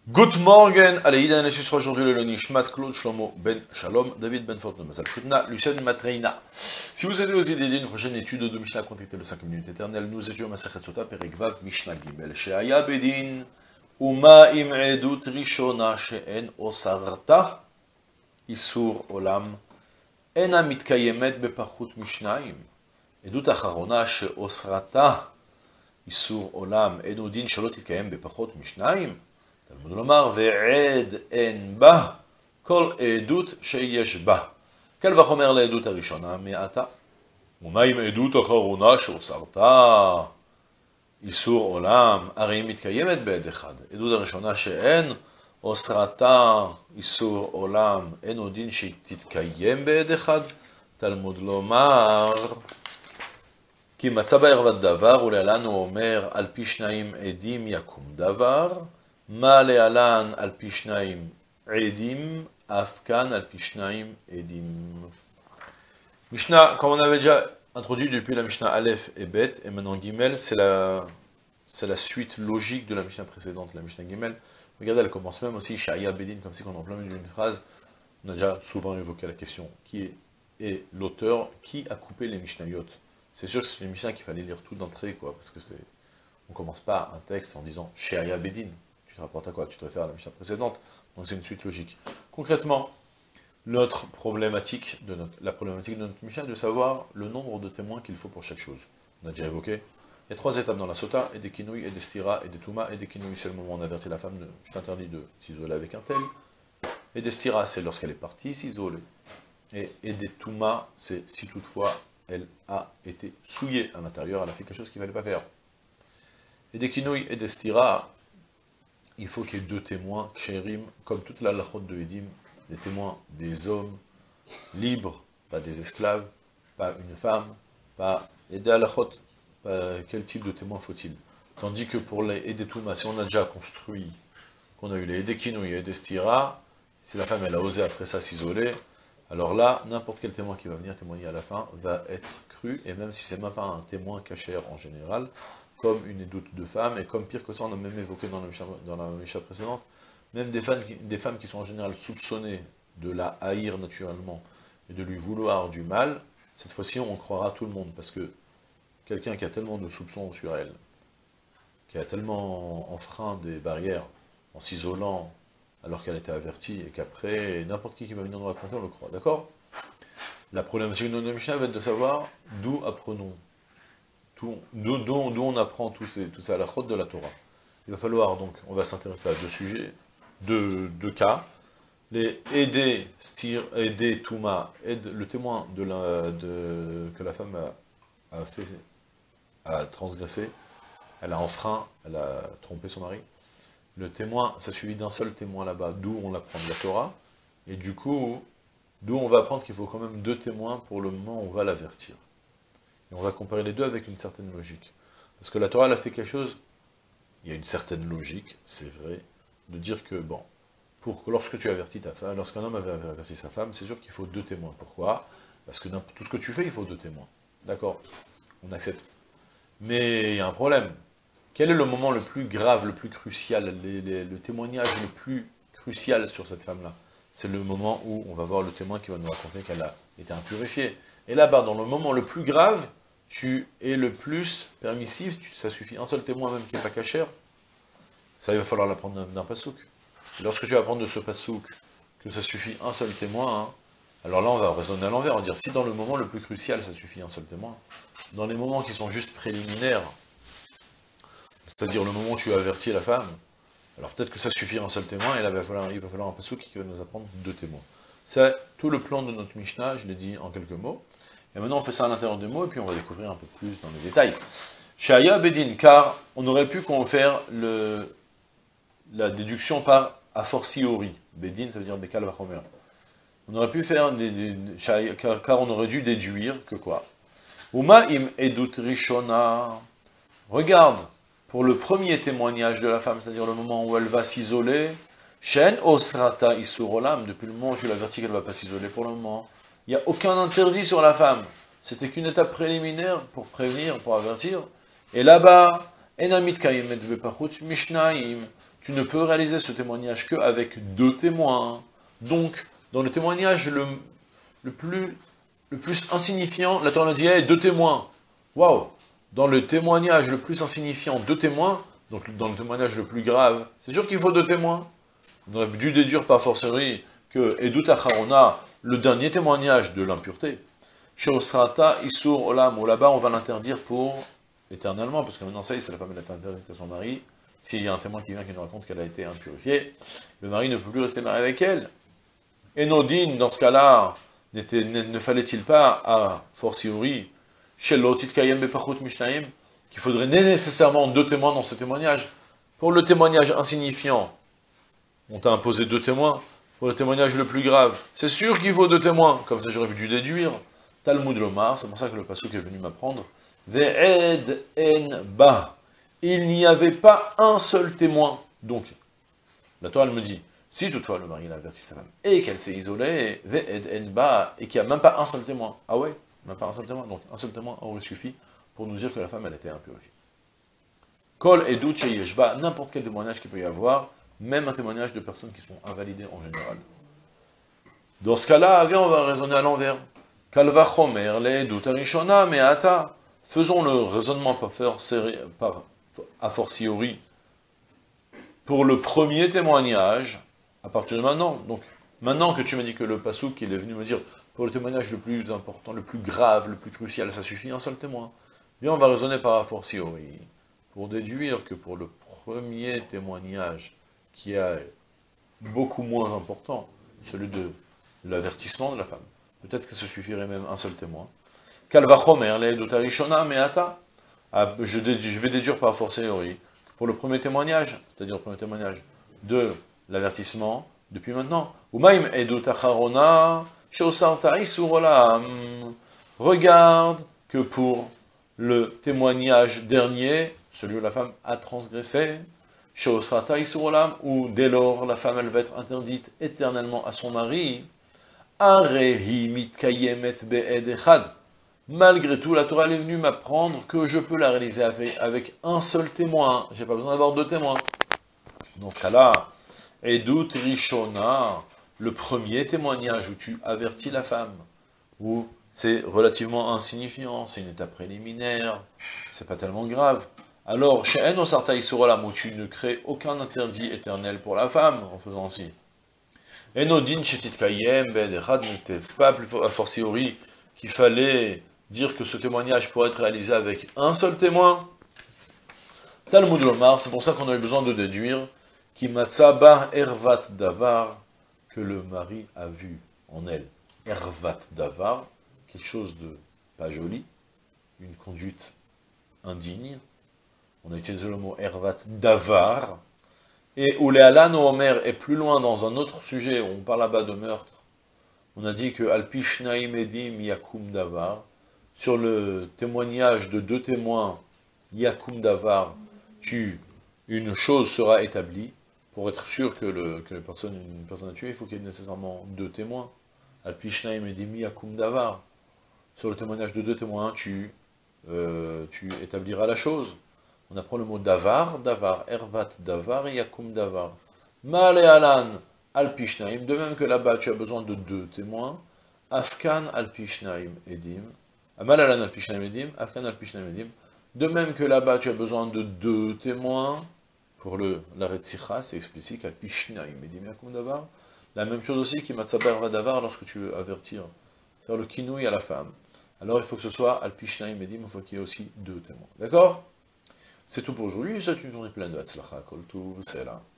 Good morning, allez, Idan et ce aujourd'hui le Nishmat, Claude Shlomo Ben Shalom, David Ben Fortune, Mazal Frutna, Lucien Matreina. Si vous avez aux idées d'une prochaine étude de Mishnah, contactez le 5 minutes éternelles, nous étions Masachet Sota, Perek Vav, Mishnah Gimel, Sheaya Bedin, Uma im Edut Rishona, She'en Osarta, Isur Olam, Ena Mitkayemet Bepachut Mishnaim, Edut Acharona, She'osrata, Isur Olam, Enudin Shalot Itkayem Bepachut Mishnaim, תלמוד לומר, ועד אין בה, כל עדות שיש בה. קל וחומר לעדות הראשונה מעתה. ומה עם עדות אחרונה שאוסרתה? איסור עולם, הרי היא מתקיימת בעד אחד. עדות הראשונה שאין, אוסרתה, איסור עולם, אין עוד דין שתתקיים בעד אחד. תלמוד לומר, כי מצא בערבת דבר, ולהלן הוא אומר, על פי שניים עדים יקום דבר, מה להלן על פי שניים עדים, אף כאן על פי שניים עדים. Mishnah, comme on avait déjà introduit depuis la Mishnah Aleph et Bet, et maintenant Gimel, c'est la suite logique de la Mishnah précédente, la Mishnah Gimel. Regardez, elle commence même aussi Shaya Bedin, comme si on en plein milieu d'une phrase. On a déjà souvent évoqué la question, qui est l'auteur, qui a coupé les Mishnayot. C'est sûr que c'est une Mishnah qu'il fallait lire tout d'entrée, quoi, parce que on commence pas un texte en disant Shaya Bedin. Tu te rapportes à quoi? Tu te réfères à la Mishnah précédente, donc c'est une suite logique. Concrètement, la problématique de notre Mishnah est de savoir le nombre de témoins qu'il faut pour chaque chose. On a déjà évoqué. Il y a 3 étapes dans la sota, et des kinouilles, et des stira, et des touma. Et des kinouilles, c'est le moment où on avertit la femme, je t'interdis de s'isoler avec un tel. Et des stira, c'est lorsqu'elle est partie s'isoler. Et des touma, c'est si toutefois elle a été souillée à l'intérieur, elle a fait quelque chose qu'il ne fallait pas faire. Et des kinouilles, et des stira, il faut qu'il y ait 2 témoins, kshérim, comme toute la lachot de Edim, des témoins, des hommes libres, pas des esclaves, pas une femme, pas et des halachot, quel type de témoin faut-il? Tandis que pour les Edetouma, si on a déjà construit, qu'on a eu les Edekinouï et Edestira, si la femme elle a osé après ça s'isoler, alors là, n'importe quel témoin qui va venir témoigner à la fin va être cru, et même si c'est même pas un témoin cachère en général, comme une édoute de femme, et comme pire que ça, on a même évoqué dans la Mishnah précédente, même des femmes qui sont en général soupçonnées de la haïr naturellement, et de lui vouloir du mal, cette fois-ci on croira tout le monde, parce que quelqu'un qui a tellement de soupçons sur elle, qui a tellement enfreint des barrières, en s'isolant, alors qu'elle était avertie, et qu'après, n'importe qui va venir nous raconter, on le croit, d'accord? La problématique de notre Mishnah va être de savoir d'où apprenons, d'où on apprend tout ça à la chôte de la Torah. Il va falloir donc, on va s'intéresser à 2 sujets, 2 cas, les aider Touma, le témoin que la femme a transgressé, elle a enfreint, elle a trompé son mari. Le témoin, ça suivi d'un seul témoin là-bas, d'où on apprend de la Torah, et du coup, d'où on va apprendre qu'il faut quand même 2 témoins pour le moment où on va l'avertir. Et on va comparer les 2 avec une certaine logique. Parce que la Torah, elle a fait quelque chose, il y a une certaine logique, c'est vrai, de dire que, bon, lorsque tu avertis ta femme, lorsqu'un homme avait averti sa femme, c'est sûr qu'il faut 2 témoins. Pourquoi? Parce que dans tout ce que tu fais, il faut 2 témoins. D'accord? On accepte. Mais il y a un problème. Quel est le moment le plus grave, le plus crucial, le témoignage le plus crucial sur cette femme-là? C'est le moment où on va voir le témoin qui va nous raconter qu'elle a été impurifiée. Et là-bas, dans le moment le plus grave, tu es le plus permissif, ça suffit un seul témoin même qui n'est pas cachère, ça il va falloir l'apprendre d'un pasouk. Et lorsque tu vas apprendre de ce pasouk, que ça suffit un seul témoin, hein, alors là on va raisonner à l'envers, on va dire si dans le moment le plus crucial ça suffit un seul témoin, dans les moments qui sont juste préliminaires, c'est-à-dire le moment où tu as averti la femme, alors peut-être que ça suffit un seul témoin, et là il va falloir un pasouk qui va nous apprendre 2 témoins. C'est tout le plan de notre Mishnah, je l'ai dit en quelques mots. Et maintenant on fait ça à l'intérieur des mots, et puis on va découvrir un peu plus dans les détails. Shaya Bedin, car on aurait pu faire la déduction par a fortiori. Bedin, ça veut dire Bekal Vachomer. On aurait pu faire car on aurait dû déduire que quoi? Uma im edut rishona. Regarde, pour le premier témoignage de la femme, c'est-à-dire le moment où elle va s'isoler, Shen osrata isurolam, depuis le moment où tu l'avertis qu'elle ne va pas s'isoler pour le moment, il n'y a aucun interdit sur la femme. C'était qu'une étape préliminaire pour prévenir, pour avertir. Et là-bas, enamit kayemet bepachut mishnaim, tu ne peux réaliser ce témoignage qu'avec 2 témoins. Donc, dans le témoignage le plus insignifiant, la Torah nous dit, hey, 2 témoins. Waouh! Dans le témoignage le plus insignifiant, 2 témoins, donc dans le témoignage le plus grave, c'est sûr qu'il faut 2 témoins. On aurait dû déduire par forcerie que Edut Acharona, le dernier témoignage de l'impureté, Sheosrata Isur Olam, où là-bas on va l'interdire pour éternellement, parce que maintenant ça y est, c'est la femme, elle est interdite à son mari. S'il y a un témoin qui vient qui nous raconte qu'elle a été impurifiée, le mari ne peut plus rester marié avec elle. Et Nodine, dans ce cas-là, ne fallait-il pas, à fortiori, qu'il faudrait nécessairement 2 témoins dans ce témoignage? Pour le témoignage insignifiant, on t'a imposé 2 témoins. Pour le témoignage le plus grave, c'est sûr qu'il faut 2 témoins. Comme ça, j'aurais dû déduire. Talmud Lomar, c'est pour ça que le pasuk est venu m'apprendre. Ve'ed en ba. Il n'y avait pas un seul témoin. Donc, la Torah elle me dit, si toutefois le mari a averti sa femme et qu'elle s'est isolée, ve'ed en ba, et qu'il n'y a même pas un seul témoin. Ah ouais, même pas un seul témoin. Donc, un seul témoin aurait suffi pour nous dire que la femme, elle était impurifiée. Kol edut sheyeshba, n'importe quel témoignage qu'il peut y avoir, même un témoignage de personnes qui sont invalidées en général. Dans ce cas-là, viens, on va raisonner à l'envers. Kalva chomer le'edut arishona me'ata. Faisons le raisonnement a fortiori pour le premier témoignage, à partir de maintenant. Donc, maintenant que tu m'as dit que le pasuk, il est venu me dire, pour le témoignage le plus important, le plus grave, le plus crucial, ça suffit un seul témoin. Bien, on va raisonner par a fortiori, pour déduire que pour le premier témoignage, qui est beaucoup moins important, celui de l'avertissement de la femme, peut-être que ça suffirait même un seul témoin. Kalvachomer, l'edoutarishona, meata. Je vais déduire par fortiori, pour le premier témoignage, c'est-à-dire le premier témoignage de l'avertissement, depuis maintenant. Umaim edutacharona, sheosarta isurolam. Regarde que pour le témoignage dernier, celui où la femme a transgressé, sheosarta isurolam, où dès lors la femme elle va être interdite éternellement à son mari, arehi mitkayemet be'ed echad. Malgré tout, la Torah est venue m'apprendre que je peux la réaliser avec un seul témoin. J'ai pas besoin d'avoir 2 témoins. Dans ce cas-là, Edut Rishona, le premier témoignage où tu avertis la femme, où c'est relativement insignifiant, c'est une étape préliminaire, c'est pas tellement grave. Alors, chez Eno Sarta Isurolam, où tu ne crées aucun interdit éternel pour la femme, en faisant ainsi. Eno Din Shetit Kayem, Be'edechad, n'était pas plus a fortiori qu'il fallait dire que ce témoignage pourrait être réalisé avec un seul témoin. Talmud Lomar, c'est pour ça qu'on a eu besoin de déduire qui matzaba ervat davar, que le mari a vu en elle. Ervat davar, quelque chose de pas joli, une conduite indigne. On a utilisé le mot ervat davar. Et Ulealan Omer est plus loin dans un autre sujet, où on parle là-bas de meurtre. On a dit que Alpishnaim Edim Yakum Davar, sur le témoignage de 2 témoins, Yakum Davar, une chose sera établie. Pour être sûr que une personne a tué, il faut qu'il y ait nécessairement 2 témoins. Alpishnaim Edim Yakum Davar. Sur le témoignage de 2 témoins, tu établiras la chose. On apprend le mot davar, ervat davar, yakum davar. Malealan alpishnaim, de même que là-bas tu as besoin de 2 témoins. Afkan alpishnaim edim. Malealan alpishnaim edim, afkan alpishnaim edim. De même que là-bas tu as besoin de 2 témoins. Pour la retzicha, c'est explicite, alpishnaim edim yakum davar. La même chose aussi qui matzaber va davar lorsque tu veux avertir, faire le kinouï à la femme. Alors il faut que ce soit alpishnaim edim, il faut qu'il y ait aussi 2 témoins. D'accord? C'est tout pour aujourd'hui, c'est une journée pleine de Hatzlacha, Kol Tuv, c'est là.